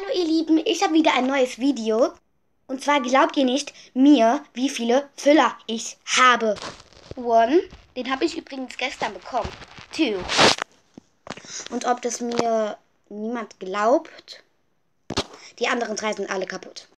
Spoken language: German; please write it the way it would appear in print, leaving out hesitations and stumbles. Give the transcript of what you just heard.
Hallo ihr Lieben, ich habe wieder ein neues Video. Und zwar glaubt ihr nicht mir, wie viele Füller ich habe. One, den habe ich übrigens gestern bekommen. Two. Und ob das mir niemand glaubt, die anderen drei sind alle kaputt.